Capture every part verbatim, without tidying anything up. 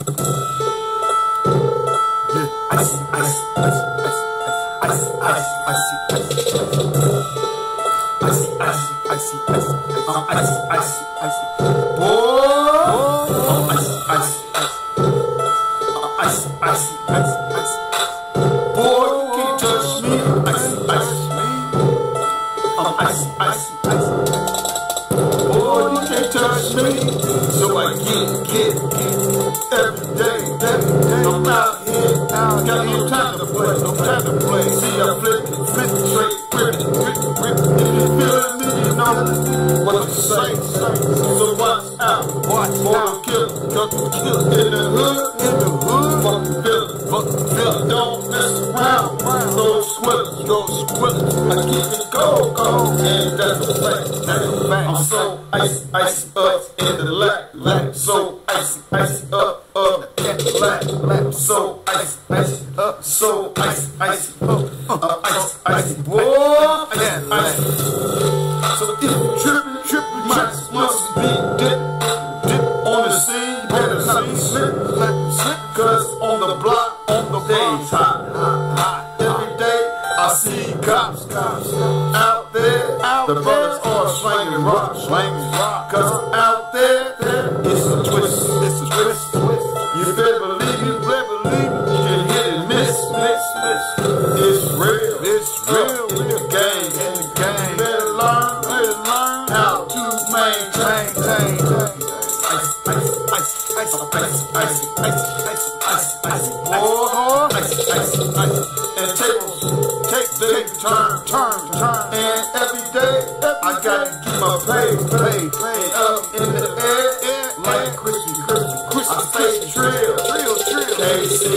Icy, icy, icy, icy, icy, icy, icy, icy, icy, icy, I'm icy, icy, icy, boy, I'm icy, icy, icy, icy, icy, icy, icy, boy, you can't touch me, icy, icy, I'm icy, icy, icy, boy, you can't touch me, so I get, get, get, every day, every day, I'm out here. Got no time to play, no time to play. See, I flip, flip, straight, grip, grip, grip. If you feelin' me, you know what to say. So watch out, watch out. Kill, cut the kill in the hood, in the hood. Fuck the feelin', fuck the feelin'. Don't mess around. Go squillin', go squillin'. I keep it go, go. And that's the fact, that's the fact. I'm so icy, icy up in the lack, lack. So icy, icy up. Up, lack, lack, so icy, icy, up, so icy, icy, up, uh, icy, icy, boy, icy, icy. So if you trippin', trippin', you must, must be dip, dip on the scene, you better not be slip, slip, cause on the block, on the days hot, hot, hot. Every day I see cops, cops out there, out the brothers are slanging rock, slanging rock, cause out there, there, it's a twist, it's a twist, twist. You better believe me, better believe me, you can hit and miss, miss, miss. It's real, it's real in the game, in the game. You better learn, better learn how to maintain, maintain. Ice, ice, ice, ice, ice, ice, ice, ice, ice, ice, boy, ice, ice, ice. And tables, take, take, turn, turn, turn. And every day, I gotta keep my pay, pay, pay up in the air, air, like crispy, crispy. I stay trill, trill, trill. K C,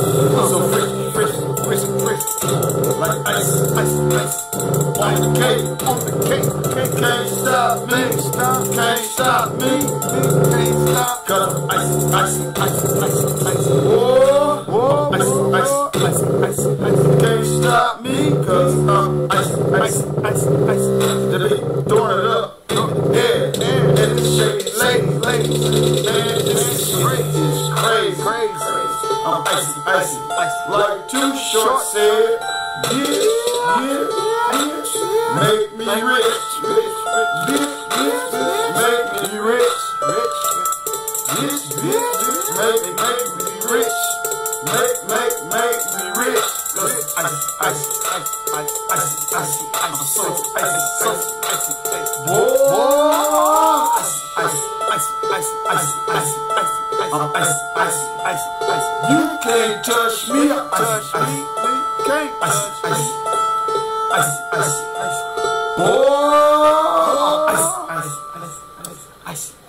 so frisky, frisky, frisky, frisky. Like ice, ice, ice. On the cake, on the cake, cake. Can't stop me, stop, can't stop me, me can't stop. Cause I'm icy, icy, icy, icy, icy. Whoa, whoa, icy, icy, icy, icy, icy. Can't stop me, cause I'm icy, icy, icy, icy. They be throwing it up in the air, and it's shaking, lady, lady, man, it's crazy, it's crazy, crazy. I'm icy, icy, icy. Like Too Short said, yeah, yeah, yeah. Make me rich, rich, rich, rich, make me rich, rich, rich, rich, make me, make me rich, make, make, make me rich. Cause icy, icy, icy, icy, icy, icy, I'm so icy, so icy, icy, boy, icy, icy, icy, icy, icy, icy, icy. I'm icy, icy, icy, icy. You can't touch me, touch me, can't icy, icy, icy, icy, icy. Boy, icy, icy, icy, icy, icy.